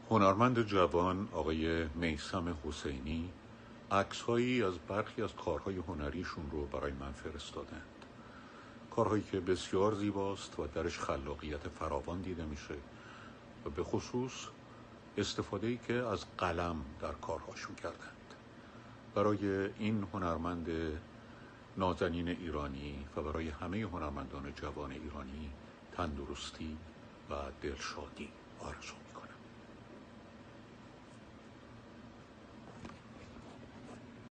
هنرمند جوان آقای میثم حسینی عکس‌هایی از برخی از کارهای هنریشون رو برای من فرستادند. کارهایی که بسیار زیباست و درش خلاقیت فراوان دیده میشه و به خصوص استفاده‌ای که از قلم در کارهاشون کردند. برای این هنرمند نازنین ایرانی و برای همه هنرمندان جوان ایرانی تندرستی و دلشادی آرزو